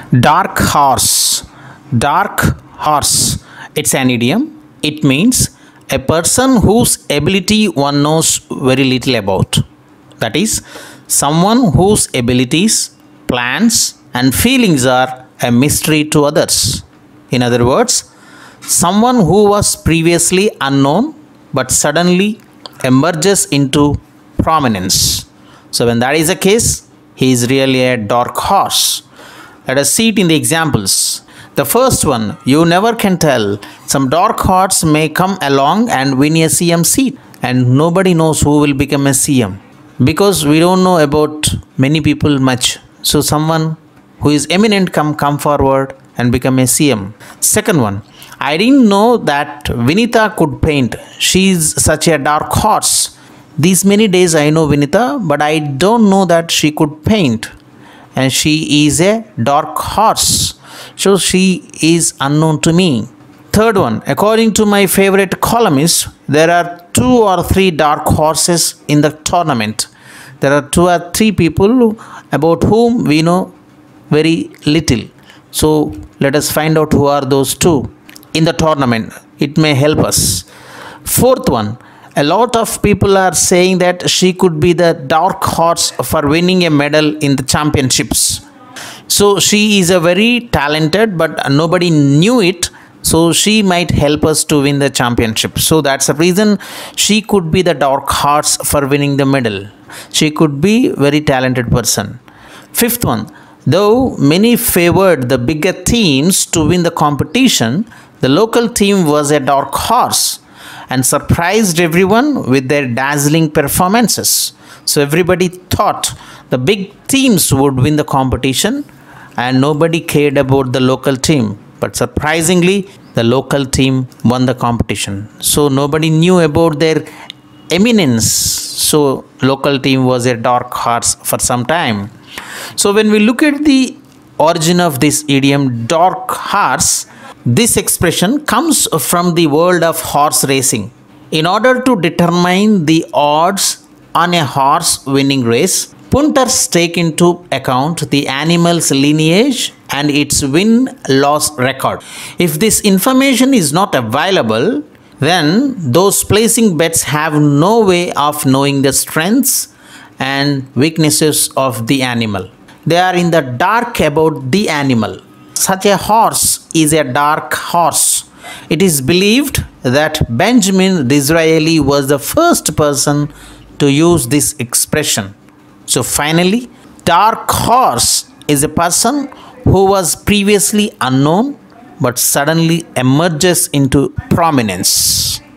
Dark horse. Dark horse. It's an idiom. It means a person whose ability one knows very little about. That is, someone whose abilities, plans, and feelings are a mystery to others. In other words, someone who was previously unknown but suddenly emerges into prominence. So, when that is the case, he is really a dark horse. Let us see it in the examples. The first one, you never can tell. Some dark horse may come along and win a CM seat, and nobody knows who will become a CM because we don't know about many people much. So someone who is eminent come forward and become a CM. Second one, I didn't know that Vinita could paint. She is such a dark horse. These many days I know Vinita, but I don't know that she could paint. And she is a dark horse. So she is unknown to me. Third one, according to my favorite columnist, there are 2 or 3 dark horses in the tournament. There are 2 or 3 people about whom we know very little. So let us find out who are those 2 in the tournament. It may help us. Fourth one, a lot of people are saying that she could be the dark horse for winning a medal in the championships. So she is a very talented, but nobody knew it. So she might help us to win the championship. So that's the reason she could be the dark horse for winning the medal. She could be very talented person. Fifth one, though many favored the bigger teams to win the competition, the local team was a dark horse and surprised everyone with their dazzling performances. So everybody thought the big teams would win the competition and nobody cared about the local team. But surprisingly, the local team won the competition. So nobody knew about their eminence. So local team was a dark horse for some time. So when we look at the origin of this idiom dark horse, this expression comes from the world of horse racing. In order to determine the odds on a horse winning race, punters take into account the animal's lineage and its win-loss record. If this information is not available, then those placing bets have no way of knowing the strengths and weaknesses of the animal. They are in the dark about the animal. Such a horse is a dark horse. It is believed that Benjamin Disraeli was the first person to use this expression. So finally, dark horse is a person who was previously unknown but suddenly emerges into prominence.